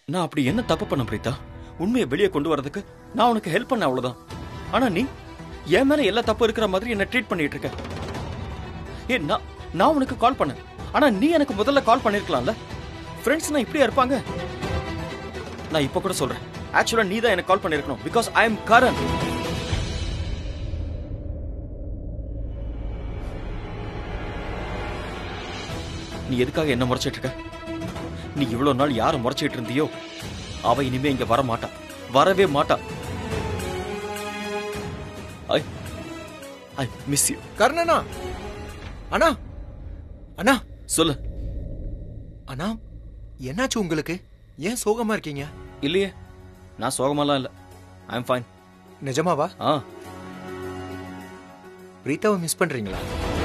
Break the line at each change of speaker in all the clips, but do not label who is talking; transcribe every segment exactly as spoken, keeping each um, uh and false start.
நான் அப்படி என்ன தப்பு பண்ண பிரீதா? உண்மையை வெளியே கொண்டு வரதுக்கு நான் உனக்கு ஹெல்ப் பண்ண அவ்வளவுதான். ஆனா நீ என் மேல எல்லா தப்பு இருக்கிற மாதிரி என்ன ட்ரீட் பண்ணிட்டு இருக்க. ஏ நான் நான் உனக்கு கால் பண்ணேன், ஆனா நீ எனக்கு முதல்ல கால் பண்ணிருக்கலாம்ல. ஃப்ரெண்ட்ஸ்னா இப்படியா இருப்பாங்க? நான் இப்ப கூட சொல்றேன், ஆக்சுவலா நீ தான் எனக்கு கால் பண்ணிருக்கணும். Because I am Karan. நீ எதுக்காக என்ன முறைச்சிட்டு இருக்க? நீ இவ்வளவு நாள் யாரை முறைச்சிட்டு இருந்தியோ அவ இனிமே இங்க வர மாட்டா, வரவே மாட்டா. ஐ ஐ மிஸ் யூ.
கர்ணனா அண்ணா அண்ணா
சொல்லு.
அண்ணா என்னாச்சு உங்களுக்கு? ஏன் சோகமா இருக்கீங்க?
இல்லையே, நான் சோகமாலாம் இல்ல. I am fine.
நிஜமாவா?
ஆ.
பிரீதாவை மிஸ் பண்றீங்களா?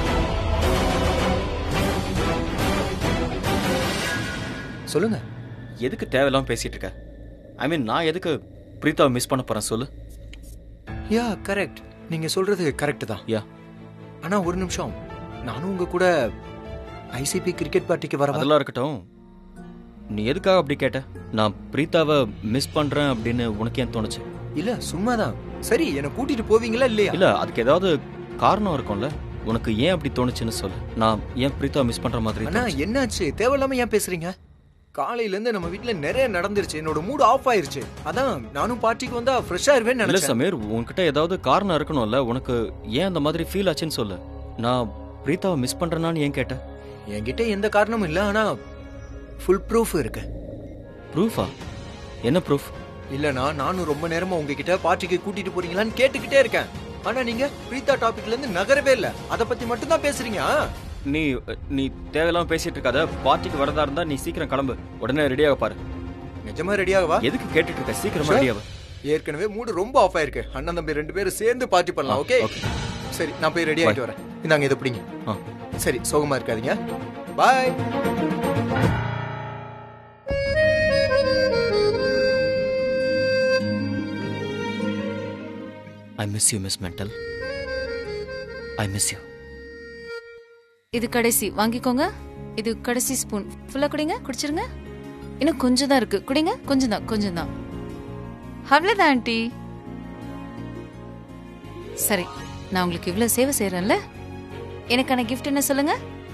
சொல்லுங்க.
எதுக்கு தேவையில்லாம பேசிட்டு இருக்க? ஐ மீன் நான் எதுக்கு பிரீதாவை மிஸ் பண்ண போறேன் சொல்லு.
யா கரெக்ட், நீங்க சொல்றது கரெக்ட் தான்.
யா.
ஆனா ஒரு நிமிஷம், நானும் உங்க கூட ஐசிபி கிரிக்கெட் பார்ட்டிக்கு வரவா?
அதெல்லாம் இருக்கட்டும், நீ எதுக்காக அப்படி கேட்ட? நான் பிரீதாவை மிஸ் பண்றேன் அப்படின்னு உனக்கு ஏன் தோணுச்சு?
இல்ல சும்மாதான். சரி, என்ன கூட்டிட்டு போவீங்களா இல்லையா?
இல்ல, அதுக்கு ஏதாவது காரணம் இருக்கும்ல. உனக்கு ஏன் அப்படி தோணுச்சுன்னு சொல்லு. நான் ஏன் பிரீதாவை மிஸ் பண்ற மாதிரி?
அண்ணா என்னாச்சு? தேவையில்லாம ஏன் பேசுறீங்க? காலையில இருந்து நம்ம வீட்ல நிறைய நடந்துருச்சு, என்னோட மூட் ஆஃப் ஆயிருச்சு. அதான் நானும் பார்ட்டிக்கு வந்தா ஃப்ரெஷ்ஷா இருவேன்னு
இல்ல
நினைச்சேன்.
சமீர், உன்கிட்ட ஏதாவது காரணம் இருக்கணும்ல. உனக்கு ஏன் அந்த மாதிரி ஃபீல் ஆச்சுன்னு சொல்லு. நான் பிரீதாவை மிஸ் பண்றேனான்னு ஏன் கேட்ட?
என்கிட்ட எந்த காரணமும் இல்ல, ஆனா ஃபுல் ப்ரூஃப் இருக்கு.
ப்ரூஃபா? என்ன ப்ரூஃப்?
இல்லனா நானும் ரொம்ப நேரமா உங்ககிட்ட பார்ட்டிக்கு கூட்டிட்டு போறீங்களான்னு கேட்டுக்கிட்டே இருக்கேன். ஆனா நீங்க பிரீதா டாபிக்ல இருந்து நகரவே இல்ல. அத பத்தி மட்டும் தான் பேசுறீங்க.
நீ நீ தேவையில்லாம பேசிட்டு இருக்காத. பார்ட்டிக்கு வரதா இருந்தா நீ சீக்கிரம் கிளம்பு. உடனே ரெடியாக பாரு.
நிஜமா ரெடியாகவா?
எதுக்கு கேட்டுட்டு இருக்க? சீக்கிரமா ரெடியாகு.
ஏற்கனவே மூடு ரொம்ப ஆஃப் ஆயிருக்கு. அண்ணன் தம்பி ரெண்டு பேரும் சேர்ந்து பார்ட்டி பண்ணலாம். ஓகே சரி, நான் போய் ரெடி ஆயிட்டு வரேன். இந்தாங்க இத பிடிங்க. சரி, சோகமா இருக்காதீங்க. Bye.
I miss you, Miss Mental. I miss you.
இது கடைசி, வாங்கிக்கோங்க. இது கடைசி ஸ்பூன். ஃபுல்லா குடிங்க, குடிச்சிருங்க. இன்னும் கொஞ்சம் தான் இருக்கு, குடிங்க. கொஞ்சம் தான், கொஞ்சம் தான். அவ்வளவுதான் ஆண்டி. சரி, நான் உங்களுக்கு இவ்வளவு சேவை செய்யறேன்ல, எனக்கான கிஃப்ட் என்ன சொல்லுங்க?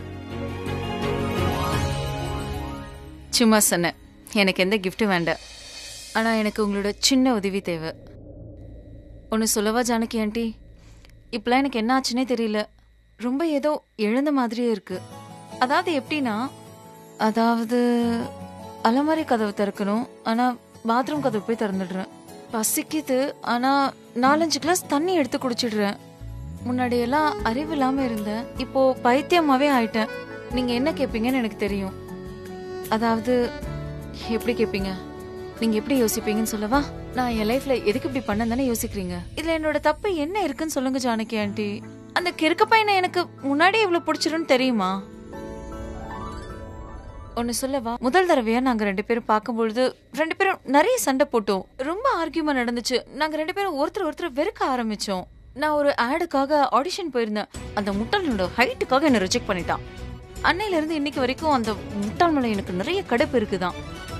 சும்மா சொன்னேன், எனக்கு எந்த கிஃப்ட் வேண்டாம். ஆனா எனக்கு உங்களோட சின்ன உதவி தேவை. ஒன்னு சொல்லவா ஜானகி ஆண்டி? இப்பெல்லாம் எனக்கு என்ன ஆச்சுன்னே தெரியல. ரொம்ப ஏதோ எழுந்த மாதிரியே இருக்கு. அதாவது எப்படின்னா, அதாவது அலமாரி கதவு திறக்கணும், ஆனா பாத்ரூம் கதவு போய் திறந்துடுறேன். பசிக்குது, ஆனா நாலஞ்சு கிளாஸ் தண்ணி எடுத்து குடிச்சிடுறேன். முன்னாடி எல்லாம் அறிவு இல்லாம இருந்தேன், இப்போ பைத்தியமாவே ஆயிட்டேன். நீங்க என்ன கேட்பீங்கன்னு எனக்கு தெரியும். அதாவது எப்படி கேட்பீங்க? நீங்க எப்படி யோசிப்பீங்கன்னு சொல்லவா? நான் என் லைஃப்ல எதுக்கு இப்படி பண்ண தானே யோசிக்கிறீங்க. இதுல என்னோட தப்பு என்ன இருக்குன்னு சொல்லுங்க ஜானகி ஆண்டி. அந்த கிறுக்க பையனை எனக்கு முன்னாடி எவ்வளவு பிடிச்சிருன்னு தெரியுமா? ஒன்னு சொல்லவா? முதல் தடவையா நாங்க ரெண்டு பேரும் பார்க்கும்பொழுது ரெண்டு பேரும் நிறைய சண்டை போட்டோம். ரொம்ப ஆர்கியூமெண்ட் நடந்துச்சு. நாங்க ரெண்டு பேரும் ஒருத்தர் ஒருத்தர் வெறுக்க ஆரம்பிச்சோம். நான் ஒரு ஆடுக்காக ஆடிஷன் போயிருந்தேன். அந்த முட்டாளனோட ஹைட்டுக்காக என்ன ரிஜெக்ட் பண்ணிட்டான். அன்னையில இருந்து இன்னைக்கு வரைக்கும் அந்த முட்டாள் மேல எனக்கு நிறைய கடுப்பு இருக்குதான்.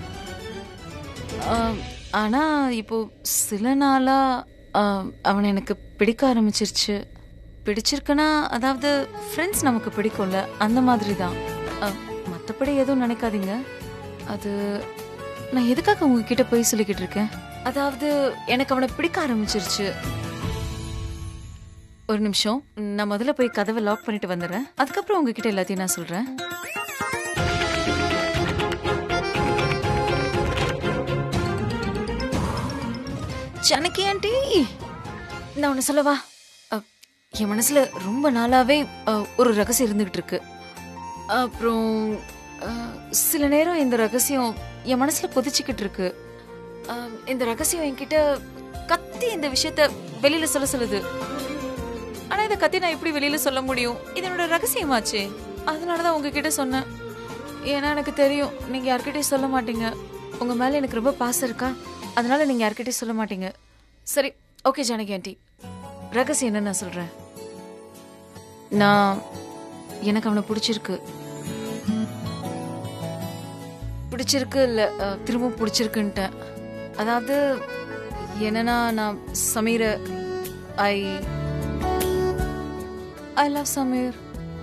ஆனா இப்போ சில நாளா அவனை எனக்கு பிடிக்க ஆரம்பிச்சிருச்சு. பிடிச்சிருக்குன்னா அதாவது ஃப்ரெண்ட்ஸ் நமக்கு பிடிக்கும்ல, அந்த மாதிரி தான். மற்றபடி எதுவும் நினைக்காதீங்க. அது நான் எதுக்காக உங்ககிட்ட போய் சொல்லிக்கிட்டு இருக்கேன்? அதாவது எனக்கு அவனை பிடிக்க ஆரம்பிச்சிருச்சு. ஒரு நிமிஷம், நான் முதல்ல போய் கதவை லாக் பண்ணிட்டு வந்துடுறேன். அதுக்கப்புறம் உங்ககிட்ட எல்லாத்தையும் நான் சொல்றேன். ஜானகி ஆண்டி, நான் ஒண்ணு சொல்லவா? என் மனசுல ரொம்ப நாளாவே ஒரு ரகசியம் இருந்துகிட்டு இருக்கு. அப்புறம் சில நேரம் இந்த ரகசியம் என் மனசுல கொதிச்சுக்கிட்டு இருக்கு. இந்த ரகசியம் என்கிட்ட கத்தி இந்த விஷயத்த வெளியில சொல்ல சொல்லுது. ஆனா இத கத்தி நான் எப்படி வெளியில சொல்ல முடியும்? இது என்னோட ரகசியமாச்சு. அதனாலதான் உங்ககிட்ட சொன்னேன். ஏன்னா எனக்கு தெரியும் நீங்க யார்கிட்டயும் சொல்ல மாட்டீங்க. உங்க மேல எனக்கு ரொம்ப பாசம் இருக்கா, அதனால நீங்க யார்கிட்டயும் சொல்ல மாட்டீங்க. சரி, ஓகே ஜானகி ஆண்டி, ரகசியம் என்ன நான் சொல்றேன். நான் எனக்கு அவனை பிடிச்சிருக்கு. பிடிச்சிருக்கு இல்லை திரும்ப பிடிச்சிருக்குன்ட்டேன். அதாவது என்னன்னா நான் சமீரை ஐ ஐ லவ் சமீர்.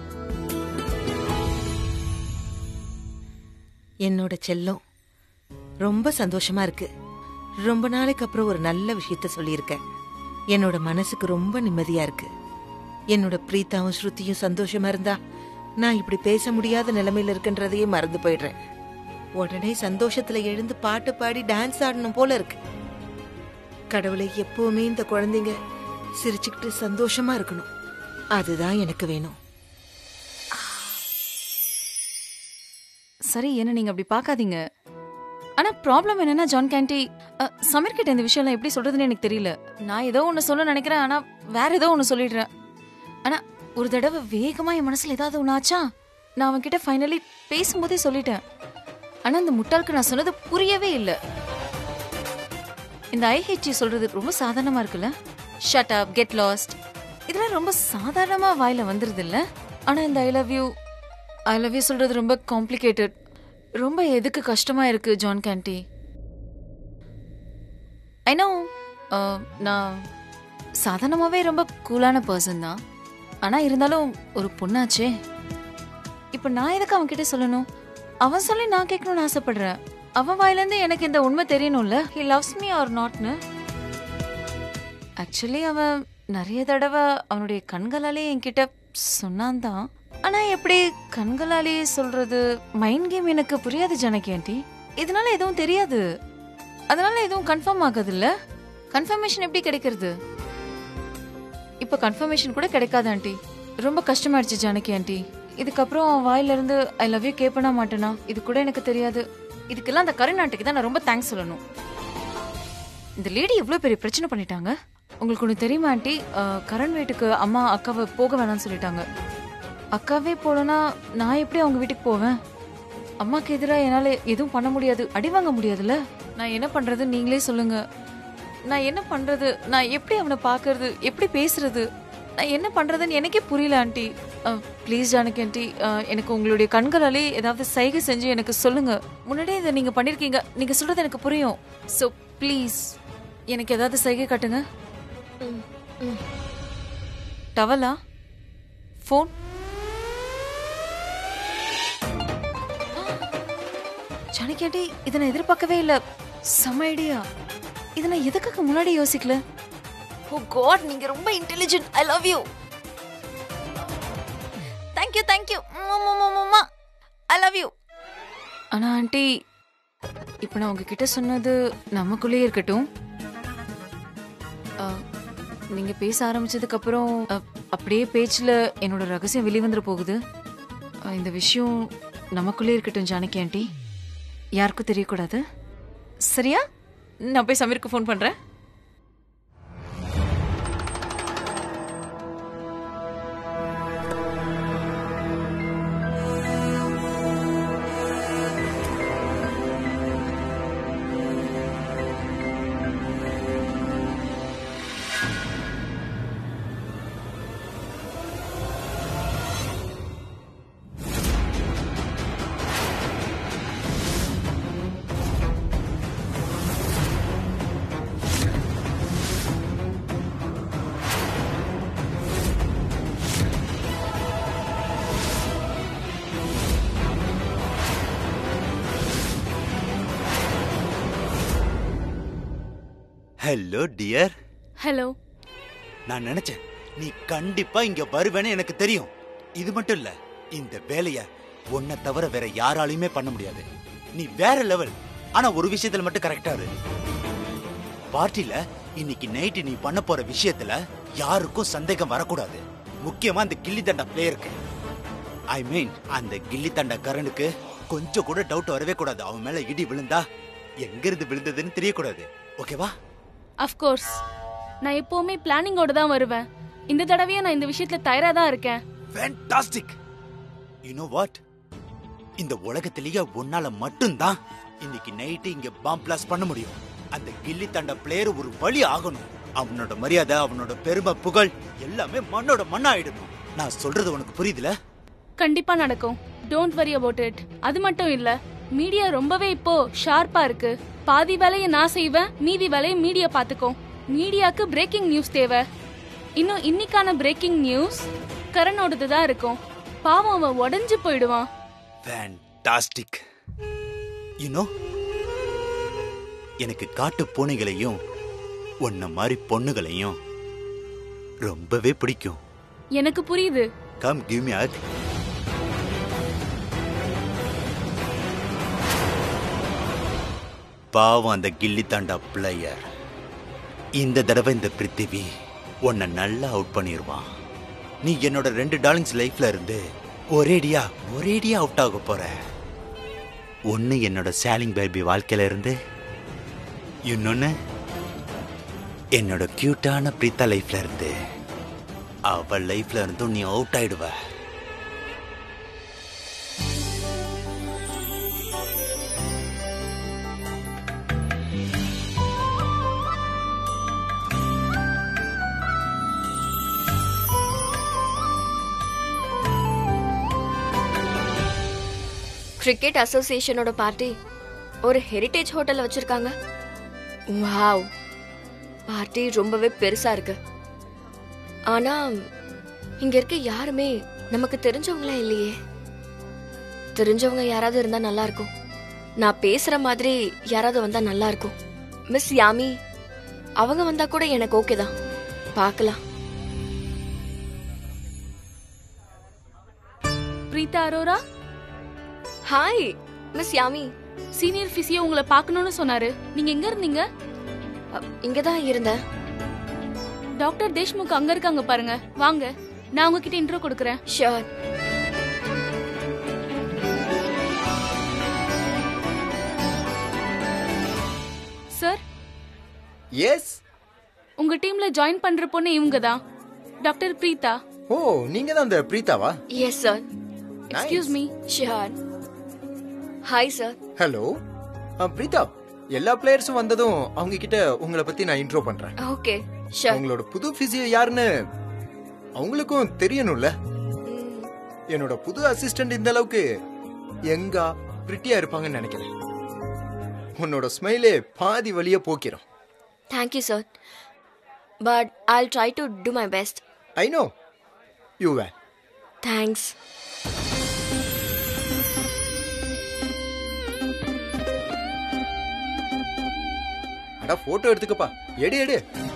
என்னோட செல்லம், ரொம்ப சந்தோஷமா இருக்கு. ரொம்ப நாளைக்கு அப்புறம் ஒரு நல்ல விஷயத்த சொல்லியிருக்க. என்னோட மனசுக்கு ரொம்ப நிம்மதியா இருக்கு. என்னோட பிரீத்தாவும் ஸ்ருதியும் சந்தோஷமா இருந்தா நான் இப்படி பேச முடியாத நிலைமையில இருக்குன்றதையே மறந்து போயிடுறேன். உடனே சந்தோஷத்துல எழுந்து பாட்டு பாடி டான்ஸ் ஆடணும் போல இருக்கு. கடவுளை, எப்பவுமே இந்த குழந்தைங்க சிரிச்சுக்கிட்டு சந்தோஷமா இருக்கணும். அதுதான் எனக்கு வேணும்.
சரி, என்ன நீங்க அப்படி பார்க்காதீங்க. ஆனா ப்ராப்ளம் என்னன்னா ஜான் கேண்டி, சமீர் கிட்ட இந்த விஷயம் எல்லாம் எப்படி சொல்றதுன்னு எனக்கு தெரியல. நான் ஏதோ ஒன்னு சொல்ல நினைக்கிறேன், ஆனா வேற ஏதோ ஒன்னு சொல்லிடுறேன். ஆனா ஒரு தடவை வேகமா என் மனசுல ஏதாவது ஒண்ணு ஆச்சா, நான் அவன் கிட்ட ஃபைனலி பேசும்போதே சொல்லிட்டேன். ஆனா அந்த முட்டாளுக்கு நான் சொன்னது புரியவே இல்லை. இந்த ஐ ஹேட் யூ சொல்றது ரொம்ப சாதாரணமா இருக்குல்ல. ஷட் அப், கெட் லாஸ்ட், இதெல்லாம் ரொம்ப சாதாரணமா வாயில வந்துருது இல்ல. ஆனா இந்த I love you I love you சொல்றது ரொம்ப காம்ப்ளிகேட்டட். ரொம்ப எதுக்கு கஷ்டமா இருக்கு ஜான் கேண்டி. ஐ நோ, நான் சாதாரணமாவே ரொம்ப கூலான பர்சன் தான். ஆனா இருந்தாலும் ஒரு பொண்ணாச்சே. இப்ப நான் எதுக்கு அவன் கிட்ட சொல்லணும்? அவன் சொல்லி நான் கேட்கணும்னு ஆசைப்படுறேன். அவன் வாயிலிருந்து எனக்கு இந்த உண்மை தெரியணும்ல, he loves me or notனு. ஆக்சுவலி அவன் நிறைய தடவை அவனுடைய கண்களாலே என்கிட்ட சொன்னான் தான். ஆனா எப்படி கண்களாலே சொல்றது? மைண்ட் கேம் எனக்கு புரியாது ஜானகி ஆண்டி. இதனால எதுவும் தெரியாது, அதனால எதுவும் கன்ஃபார்ம் ஆகாது இல்ல. கன்ஃபர்மேஷன் எப்படி கிடைக்கிறது? இப்ப கன்ஃபர்மேஷன் கூட கிடைக்காது ஆண்டி. ரொம்ப கஷ்டமாயிடுச்சு ஜானகி ஆண்டி. இதுக்கப்புறம் அவன் வாயில இருந்து ஐ லவ் யூ கேட்பனா மாட்டேனா இது கூட எனக்கு தெரியாது. இதுக்கெல்லாம் அந்த கரண் ஆண்டிக்கு தான் நான் ரொம்ப தேங்க்ஸ் சொல்லணும். இந்த லேடி எவ்வளவு பெரிய பிரச்சனை பண்ணிட்டாங்க. உங்களுக்கு ஒண்ணு தெரியுமா ஆண்டி, கரண் வீட்டுக்கு அம்மா அக்காவை போக வேணாம்னு சொல்லிட்டாங்க. அக்காவே போலனா நான் எப்படி அவங்க வீட்டுக்கு போவேன்? அம்மாக்கு எதிராக என்னால எதுவும் பண்ண முடியாது, அடி வாங்க முடியாதுல்ல. நான் என்ன பண்றது நீங்களே சொல்லுங்க. நான் என்ன பண்றது? நான் எப்படி அவனை பாக்குறது, எப்படி பேசுறது, நான் என்ன பண்றதுன்னு எனக்கே புரியல ஆண்டி. ப்ளீஸ் ஜானகி ஆண்டி, எனக்கு உங்களுடைய கண்களாலே ஏதாவது சைகை செஞ்சு எனக்கு சொல்லுங்க. முன்னாடியே இதை நீங்க பண்ணிருக்கீங்க, நீங்க சொல்றது எனக்கு புரியும். சோ ப்ளீஸ் எனக்கு ஏதாவது சைகை காட்டுங்க. டவலா, போன்? ஜானகி ஆண்டி, இதை நான் எதிர்பார்க்கவே இல்லை. செம ஐடியா. இதை நான் எதுக்காக முன்னாடி யோசிக்கல? ஓ காட், நீங்க ரொம்ப intelligent. I love you. Thank you thank you. I love you. ஆனா ஆண்டி, இப்ப நான் உங்ககிட்ட சொன்னது நமக்குள்ளேயே இருக்கட்டும். நீங்க பேச ஆரம்பிச்சதுக்கு அப்புறம் அப்படியே பேச்சுல என்னோட ரகசியம் வெளிவந்துட போகுது. இந்த விஷயம் நமக்குள்ளே இருக்கட்டும் ஜானகி ஆண்டி, யாருக்கும் தெரியக்கூடாது. சரியா? நான் போய் சமீருக்கு ஃபோன் பண்றேன்.
Hello dear.
ஹலோ.
நான் நினைச்சேன் நீ கண்டிப்பா இங்க வருவேன்னு எனக்கு தெரியும். இது மட்டும் இல்ல, இந்த வேலைய உன்னை தவிர வேற யாராலையுமே பண்ண முடியாது. நீ வேற லெவல். ஆனா ஒரு விஷயத்துல மட்டும் கரெக்டா இரு. பார்ட்டில இன்னைக்கு நைட்டு நீ பண்ண போற விஷயத்துல யாருக்கும் சந்தேகம் வரக்கூடாது. முக்கியமா அந்த கில்லி தண்டா பிளேயருக்கு. ஐ மீன் அந்த கில்லி தண்டா கரனுக்கு கொஞ்சம் கூட டவுட் வரவே கூடாது. அவன் மேல இடி விழுந்தா எங்க இருந்து விழுந்ததுன்னு தெரியக்கூடாது. ஓகேவா?
Of course. நான் எப்பவுமே பிளானிங்கோட தான் வருவேன். இந்த தடவையும் நான் இந்த விஷயத்துல தயாரா தான் இருக்கேன்.
ஃபேண்டாஸ்டிக். You know what? இந்த உலகத்திலேயே உன்னால மட்டும்தான் இன்னைக்கு நைட்டு இங்க பாம் பிளாஸ்ட் பண்ண முடியும். அந்த கில்லி தண்ட பிளேயர் ஒரு வழி ஆகணும். அவனோட மரியாதை, அவனோட பெருமை, புகழ் எல்லாமே மண்ணோட மண்ணாயிடணும். நான் சொல்றது உனக்கு புரியுதுல?
கண்டிப்பா நடக்கும். Don't worry about it. அது மட்டும் இல்ல, மீடியா ரொம்பவே இப்போ ஷார்ப்பா இருக்கு. பாதி வேலையை நான் செய்வேன், மீதி வேலையை மீடியா பாத்துக்கும். மீடியாக்கு பிரேக்கிங் நியூஸ் தேவை. இன்னும் இன்னைக்கான பிரேக்கிங் நியூஸ் கரணோடது தான் இருக்கும். பாவம், அவன் உடைஞ்சு போயிடுவான்.
ஃபேண்டாஸ்டிக். யூ நோ, எனக்கு காட்டு பூனைகளையும் உன்ன மாதிரி பொண்ணுகளையும் ரொம்பவே பிடிக்கும்.
எனக்கு புரியுது.
Come give me hug. பாவம் அந்த கில்லி தாண்டா பிளேயர். இந்த தடவை இந்த பிருத்திவி உன்னை நல்லா அவுட் பண்ணிடுவான். நீ என்னோட ரெண்டு டார்லிங்ஸ் லைஃப்ல இருந்து ஒரேடியா ஒரேடியா அவுட் ஆக போற. ஒன்னு என்னோட சாலிங் பேபி வாழ்க்கையில இருந்து, இன்னொன்னு என்னோட கியூட்டான பிரீத்தா லைஃப்ல இருந்து. அவள் லைஃப்ல இருந்தும் நீ அவுட் ஆயிடுவ.
கிரிக்கெட் அசோசியேஷனோட பார்ட்டி ஒரு ஹெரிட்டேஜ் ஹோட்டல்ல வச்சிருக்காங்க. வாவ், பார்ட்டி ரொம்பவே பெருசா இருக்கு. ஆனா இங்க இருக்க யாருமே நமக்கு தெரிஞ்சவங்களே இல்லையே. தெரிஞ்சவங்க யாராவது இருந்தா நல்லா இருக்கும். நான் பேசுற மாதிரி யாராவது வந்தா நல்லா இருக்கும். மிஸ் யாமி அவங்க வந்தா கூட எனக்கு ஓகே தான். பார்க்கலாம்.
Preeta Arora.
Hi miss Yami.
Senior physio உங்களை பார்க்கணும்னு சொன்னாரு. நீங்க எங்க இருந்தீங்க?
இங்கதான் இருந்தேன்.
டாக்டர் தேஷ்முக் அங்க இருக்காங்க பாருங்க. வாங்க, நான் உங்ககிட்ட இன்ட்ரோ கொடுக்கறேன்.
ஷூர்.
சார்.
எஸ்.
உங்க டீம்ல ஜாயின் பண்ற பொண்ணு இவங்க தான், டாக்டர் பிரீதா.
ஓ, நீங்க தான் அந்த பிரீதாவா?
Yes sir.
Excuse me.
Sure. Hi sir.
Hello Preeta. எல்லா பிளேயர்ஸும் வந்ததும் அவங்க கிட்ட உங்களை பத்தி நான் இன்ட்ரோ பண்றேன்.
Okay sure.
உங்களோட புது பிசியோ யாருன்னு அவங்களுக்கும் தெரியணும்ல. என்னோட புது அசிஸ்டன்ட் இந்த அளவுக்கு எங்கா பிரிட்டியா இருப்பாங்கன்னு நினைக்கிறேன். உன்னோட ஸ்மைலே பாதி வழிய போக்கிறோம்.
Thank you sir. But I'll try to do my best.
I know. You will.
Thanks.
அட போட்டோ எடுத்துக்கப்பா. எடு எடு.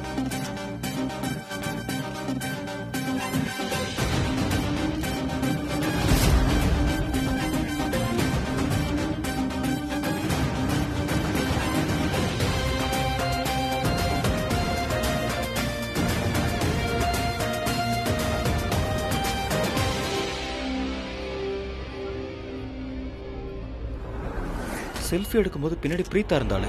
செல்ஃபி எடுக்கும்போது பின்னாடி பிரீத்தா இருந்தாளே,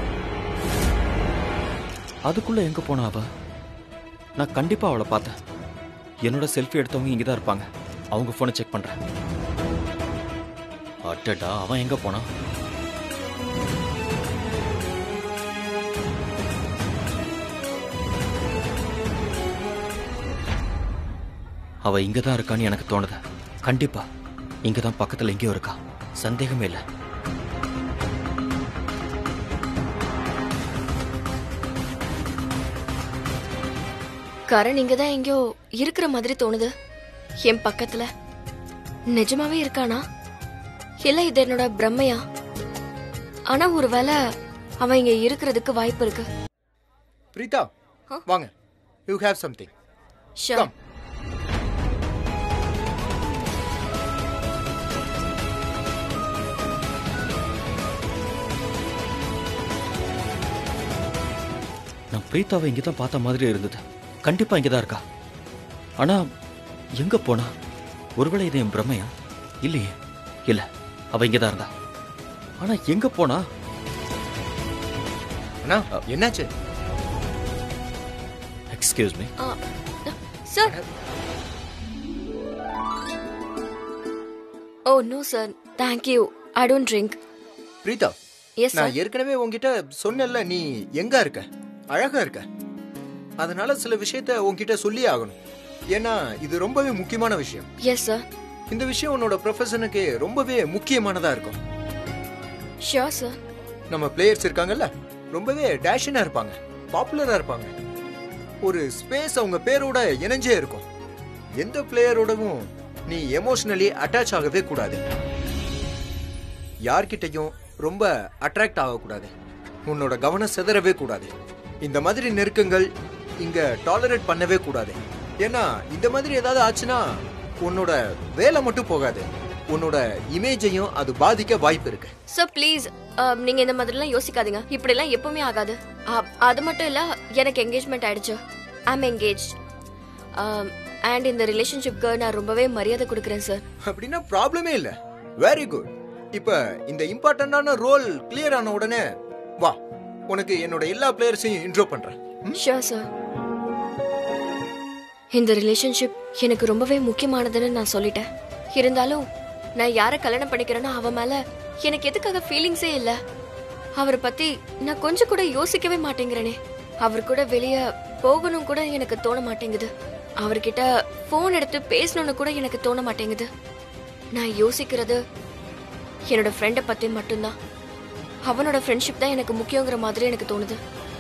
அதுக்குள்ள எங்க போனா அவ? நான் கண்டிப்பா அவளை பார்த்தேன். என்னோட செல்ஃபி எடுத்தவங்க இங்கதான் இருப்பாங்க. அவங்க போனை செக் பண்றேன். அட்டடா, அவன் எங்க போனா? அவ இங்கதான் இருக்கான்னு எனக்கு தோணுது. கண்டிப்பா இங்கதான் பக்கத்துல எங்கேயோ இருக்கா, சந்தேகமே இல்லை.
கரண் இங்கதான் எங்கயோ இருக்கிற மாதிரி தோணுது. என் பக்கத்துல நிஜமாவே இருக்கானா இல்ல இது என்னோட பிரம்மையா? ஆனா ஒருவேளை அவன் இங்க இருக்கிறதுக்கு வாய்ப்பு இருக்கு.
பிரீதா வாங்க. You have something.
Sure.
Come.
நான் பிரீத்தாவை இங்கதான் பார்த்த மாதிரி இருந்தது. கண்டிப்பா இங்கதான் இருக்கா. ஆனா எங்க போனா? ஒருவேளை இது என் பிரம்மையா? இல்லையே. இல்ல, அவ இங்கதான் இருந்தா. ஆனா எங்க போனா?
அண்ணா என்னாச்சு?
Excuse me.
Sir. Oh no sir, thank you. I don't drink.
Preeta,
yes
நான்
சார்.
ஏற்கனவே உன்கிட்ட சொன்னேன்ல, நீ எங்க இருக்க, அழகா இருக்க. அதனால சில விஷயத்த உன்கிட்ட சொல்லி ஆகணும். ஏன்னா இது ரொம்பவே முக்கியமான விஷயம்.
Yes sir.
இந்த விஷயம் உன்னோட ப்ரொஃபஷனுக்கு ரொம்பவே முக்கியமானதா இருக்கும்.
Sure sir.
நம்ம பிளேயர்ஸ் இருக்காங்கல்ல, ரொம்பவே டேஷனா இருப்பாங்க, பாப்புலரா இருப்பாங்க. ஒரு ஸ்பேஸ் அவங்க பேரோட இணைஞ்சே இருக்கும். எந்த பிளேயரோடவும் நீ எமோஷனலி அட்டாச் ஆகவே கூடாது. யார்கிட்டையும் ரொம்ப அட்ராக்ட் ஆகக்கூடாது. உன்னோட கவனம் சிதறவே கூடாது. இந்த மாதிரி நெருக்கங்கள் இங்க டாலரேட் பண்ணவே கூடாது. ஏன்னா இந்த மாதிரி ஏதாவது ஆச்சுன்னா உன்னோட வேலை மட்டும் போகாது, உன்னோட இமேஜையும் அது பாதிக்க வாய்ப்பு இருக்கு.
சார் ப்ளீஸ், நீங்க இந்த மாதிரிலாம் யோசிக்காதீங்க. இப்படிலாம் எப்பவுமே ஆகாது. அது மட்டும் இல்ல, எனக்கு என்கேஜ்மெண்ட் ஆயிடுச்சு. ஐ அம் என்கேஜ். அண்ட் இந்த ரிலேஷன்ஷிப்க்கு நான் ரொம்பவே மரியாதை கொடுக்குறேன் சார்.
அப்படின்னா ப்ராப்ளமே இல்ல. Very good. இப்ப இந்த இம்பார்ட்டன்டான ரோல் கிளியர் ஆன உடனே வா, உனக்கு என்னோட எல்லா பிளேயர்ஸையும் இன்ட்ரோ பண்றேன்.
Sure sir. இந்த ரிலேஷன்ஷிப் எனக்கு ரொம்பவே முக்கியமானதுன்னு நான் சொல்லிட்டேன். இருந்தாலும் நான் யாரை கல்யாணம் பண்ணிக்கிறேன்னா அவன் மேல எனக்கு எதுக்காக ஃபீலிங்ஸே இல்ல. அவரை பத்தி நான் கொஞ்சம் கூட யோசிக்கவே மாட்டேங்கிறேனே. அவர் கூட வெளியே போகணும் கூட எனக்கு தோண மாட்டேங்குது. அவர்கிட்ட போன் எடுத்து பேசணும்னு கூட எனக்கு தோண மாட்டேங்குது. நான் யோசிக்கிறது என்னோட ஃப்ரெண்டை பத்தி மட்டும்தான். அவனோட ஃப்ரெண்ட்ஷிப் தான் எனக்கு முக்கியங்கிற மாதிரி எனக்கு தோணுது.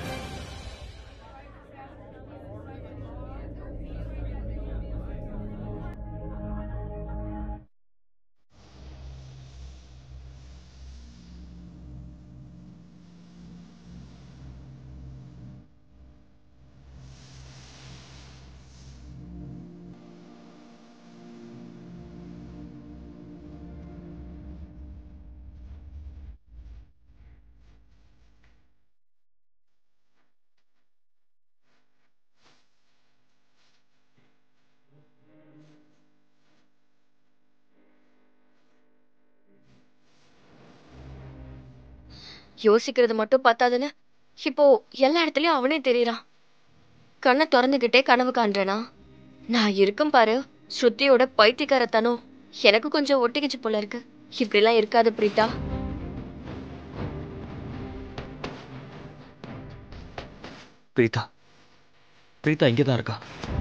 யோசிக்கிறது மட்டும் பத்தாதுன்னு இப்போ எல்லா இடத்துலயும் அவனே தெரியறான். கண்ணை திறந்துகிட்டே கனவு காண்றேனா? நான் இருக்கும் பாரு, ஸ்ருதியோட பைத்தியக்காரத்தனம் எனக்கு கொஞ்சம் ஒட்டிக்கிச்சு போல இருக்கு. இப்படிலாம் இருக்காது பிரீதா.
பிரீதா பிரீதா இங்கதான் இருக்கா?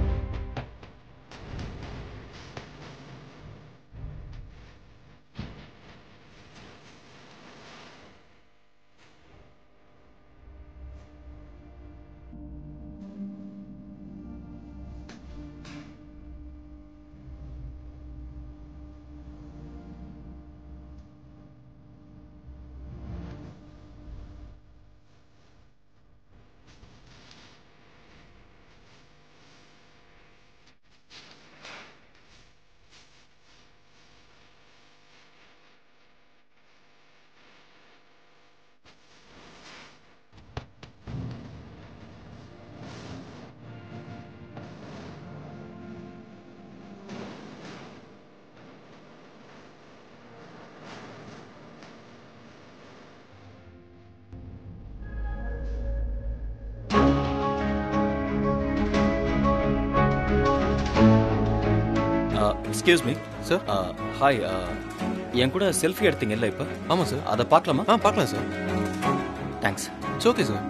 Excuse me
sir.
ஹாய், என் கூட செல்ஃபி எடுத்தீங்கல்ல இப்போ?
ஆமாம் சார்.
அதை பார்க்கலாமா?
ஆ பார்க்கலாம் sir.
Thanks.
It's okay sir.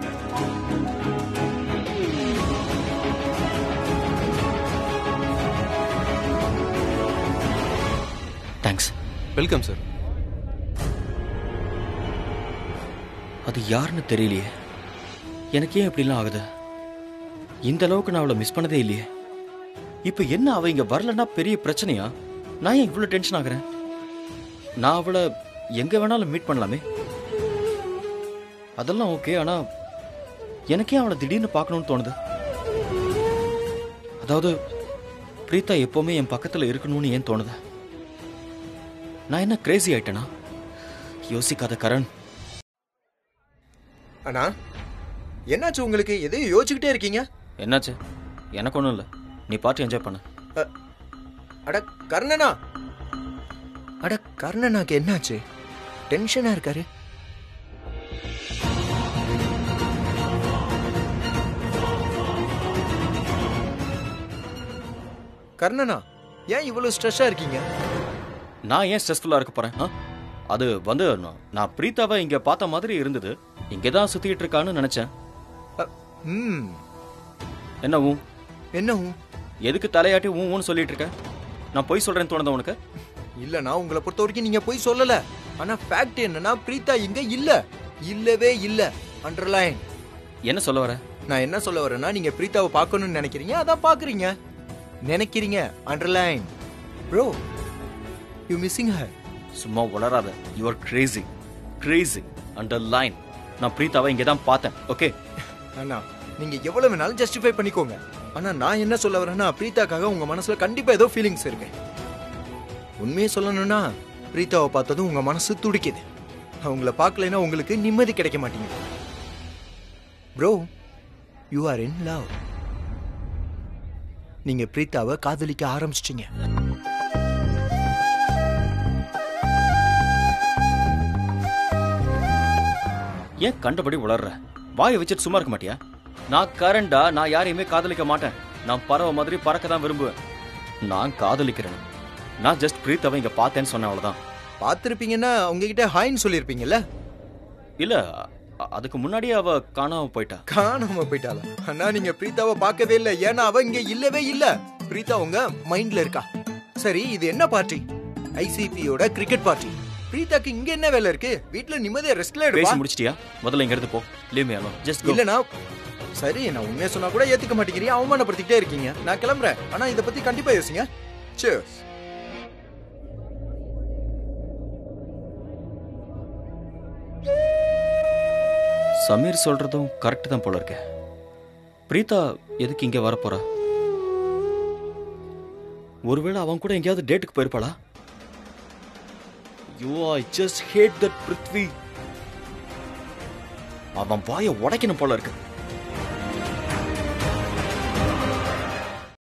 Thanks.
Welcome sir.
அது யாருன்னு தெரியலையே. எனக்கு ஏன் இப்படிலாம் ஆகுது? இந்த அளவுக்கு நான் அவளை மிஸ் பண்ணதே இல்லையே. இப்போ என்ன, அவ இங்க வரலன்னா பெரிய பிரச்சனையா? நான் ஏன் இவ்வளோ டென்ஷன் ஆகுறேன்? நான் அவளை எங்க வேணாலும் மீட் பண்ணலாமே, அதெல்லாம் ஓகே. ஆனா எனக்கே அவளை திடீர்னு பார்க்கணும்னு தோணுது. அதாவது பிரீதா எப்பவுமே என் பக்கத்துல இருக்கணும்னு ஏன் தோணுது? நான் என்ன கிரேசி ஆயிட்டேனா? யோசிக்காத கரண்.
அண்ணா, என்னாச்சு உங்களுக்கு? எதையும் யோசிச்சுக்கிட்டே இருக்கீங்க?
என்னாச்சு? எனக்கு ஒன்றும் இல்லை, நீ பாட்டு என்ஜாய் பண்ண.
அட கர்ணனா, அட கர்ணனாக்கு என்னாச்சு? டென்ஷனா இருக்காரு. கர்ணனா, ஏன் இவ்வளவு ஸ்ட்ரெஸ்ஸா இருக்கீங்க?
நான் ஏன் ஸ்ட்ரெஸ்ஃபுல்லா இருக்க போறேன்? அது வந்து நான் பிரீதாவை இங்க பார்த்த மாதிரி இருந்தது. இங்கதான் சுத்திட்டு இருக்கான்னு நினைச்சேன். என்ன ஊ
என்ன ஊ?
எதுக்கு தலையாட்டி ஊன்னு சொல்லிட்டு இருக்க? நான் பொய் சொல்றேன்னு தோணுதா உனக்கு?
இல்ல, நான் உங்களை பொறுத்த வரைக்கும் நீங்க பொய் சொல்லல. ஆனா ஃபேக்ட் என்னன்னா பிரீதா இங்க இல்ல, இல்லவே இல்ல. அண்டர்லைன்.
என்ன சொல்ல வர?
நான் என்ன சொல்ல வரேன்னா, நீங்க பிரீதாவை பார்க்கணும்னு நினைக்கிறீங்க, அதான் பாக்குறீங்க. நினைக்கிறீங்க. Underline. Bro, you missing her.
சும்மா உளராத. You are crazy crazy. Underline. நான் பிரீதாவை இங்கே தான் பார்த்தேன். ஓகே
அண்ணா, நீங்க எவ்வளவு வேணாலும் ஜஸ்டிஃபை பண்ணிக்கோங்க. ஆனா நான் என்ன சொல்ல வரேன்னா, பிரீதாக்காக உங்க மனசுல கண்டிப்பா ஏதோ ஃபீலிங்ஸ் இருக்கு. உண்மையை சொல்லணும்னா, பிரீதாவை பார்த்ததும் உங்க மனசு துடிக்குது. அவங்கள பார்க்கலைன்னா உங்களுக்கு நிம்மதி கிடைக்க மாட்டேங்குது. Bro, you are in love. நீங்க பிரீதாவை காதலிக்க ஆரம்பிச்சிட்டீங்க.
ஏன் கண்டபடி உளர்ற? வாயை வச்சுட்டு சும்மா இருக்க மாட்டியா? நான் கரண்டா, நான் யாரையுமே காதலிக்க மாட்டேன். நான் பறவை மாதிரி பறக்க தான் விரும்புவேன். நான் காதலிக்கிறேன். நான் ஜஸ்ட் பிரீத்தாவை இங்க பார்த்தேன்னு சொன்னேன், அவ்வளவுதான்.
பார்த்திருப்பீங்கன்னா உங்ககிட்ட ஹாய்ன்னு சொல்லியிருப்பீங்கல்ல?
இல்ல, அதுக்கு முன்னாடியே அவ காணாம போயிட்டா.
காணாம போயிட்டாளா? அண்ணா, நீங்க பிரீதாவை பார்க்கவே இல்லை. ஏன்னா அவ இங்க இல்லவே இல்ல. பிரீதா உங்க மைண்ட்ல இருக்கா. சரி, இது என்ன பார்ட்டி? ஐசிபியோட கிரிக்கெட் பார்ட்டி. பிரீதாக்கு இங்க என்ன வேலை இருக்கு? வீட்ல நிம்மதியா ரெஸ்ட்ல எடுப்பா.
பேசி முடிச்சிட்டியா? முதல்ல இங்க இருந்து போ. Leave me alone. Just go.
இல்லனா சரி, நான் உண்மையை சொன்னா கூட ஏத்துக்க மாட்டேங்கிறீங்க, அவமானப்படுத்திட்டே இருக்கீங்க. நான் கிளம்புறேன். ஆனா இத பத்தி கண்டிப்பா யோசிங்க. Cheers.
சமீர் சொல்றதும் கரெக்ட் தான் போல இருக்க. பிரீதா எதுக்கு இங்க வர போறா? ஒருவேளை அவன் கூட எங்கேயாவது டேட்டுக்கு போயிருப்பாளா? You I just hate that Prithvi. அவன் வாயை உடைக்கணும் போல இருக்கு.